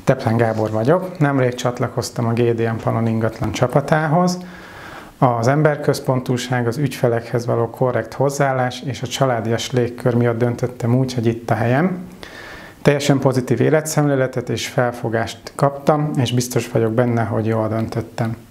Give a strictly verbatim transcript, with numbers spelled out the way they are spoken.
Teplen Gábor vagyok, nemrég csatlakoztam a gé dé em Pannon ingatlan csapatához. Az emberközpontúság, az ügyfelekhez való korrekt hozzáállás és a családias légkör miatt döntöttem úgy, hogy itt a helyem. Teljesen pozitív életszemléletet és felfogást kaptam, és biztos vagyok benne, hogy jól döntöttem.